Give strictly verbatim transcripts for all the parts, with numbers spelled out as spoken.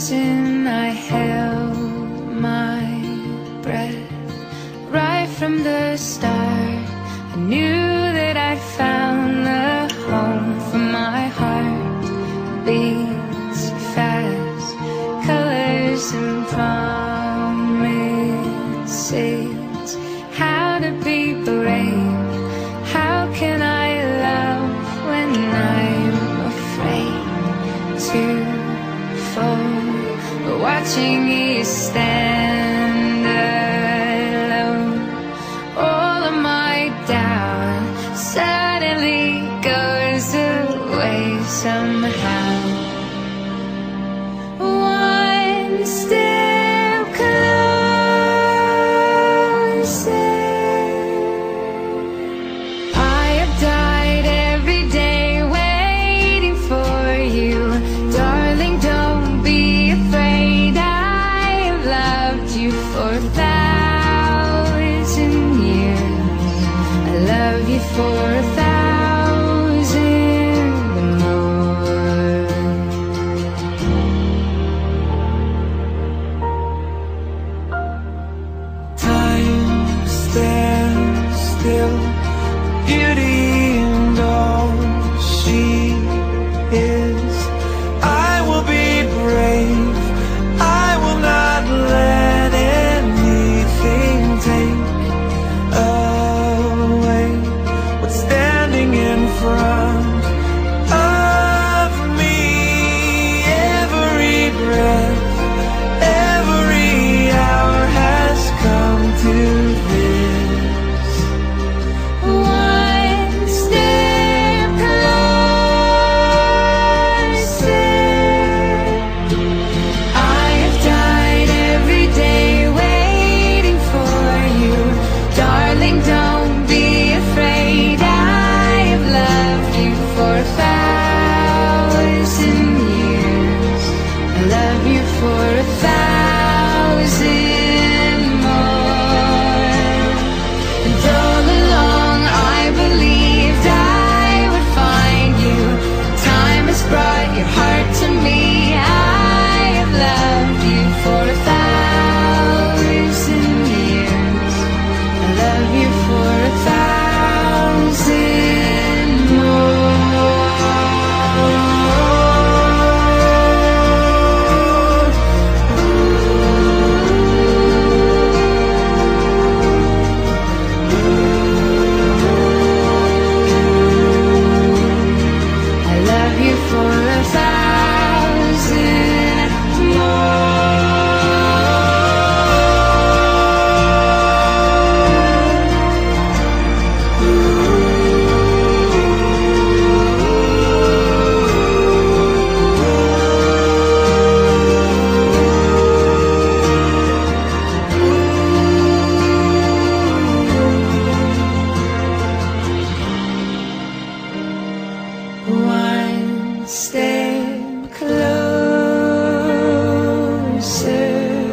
thousand, I held my breath. Right from the start, I knew that I'd found the home for my heart. Beats fast, colors and promises. How to be brave, how can I love when I'm afraid to fall? But watching you stand alone, all of my doubt suddenly goes away somehow. One step closer. I have died every day waiting for you. Darling, don't be afraid. I have loved you for a thousand years. I love you for a thousand more. Time stands still, beauty and all she is. I will be brave, I will not let anything take away what's standing in front of me. Every breath, every hour has come to this. One step closer. I have died every day waiting for you. Darling, don't be afraid. I have loved you for a thousand years. I love you for a thousand more. And all along I believed I would find you. Time has brought your heart to me. I have loved you for a thousand years. I love you for a thousand more. I love you for a thousand One step closer.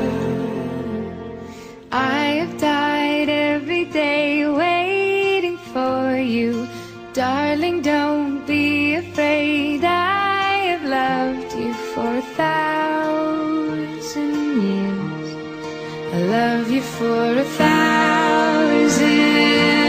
I have died every day waiting for you. Darling, don't be afraid. I have loved you for a thousand years. I love you for a thousand